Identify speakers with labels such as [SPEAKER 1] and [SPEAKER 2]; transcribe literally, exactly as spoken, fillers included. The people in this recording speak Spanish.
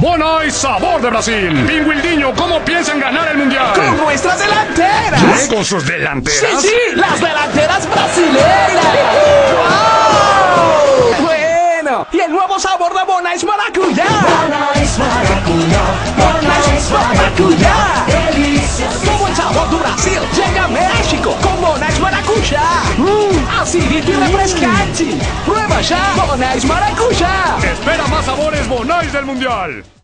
[SPEAKER 1] BonIce, sabor de Brasil. Pingüildiño, ¿cómo piensan ganar el Mundial?
[SPEAKER 2] ¡Con nuestras delanteras!
[SPEAKER 1] ¿Qué? ¿Con sus delanteras?
[SPEAKER 2] ¡Sí, sí! ¡Las delanteras brasileñas! ¡Wow! Bueno, y el nuevo sabor de BonIce Maracuya.
[SPEAKER 3] BonIce Maracuya, BonIce Maracuya, delicioso.
[SPEAKER 2] Como el sabor de Brasil llega a México con BonIce Maracuya. Mm, acidito y refrescante. Prueba ya BonIce Maracuya.
[SPEAKER 1] Espera más sabores BonIce del Mundial.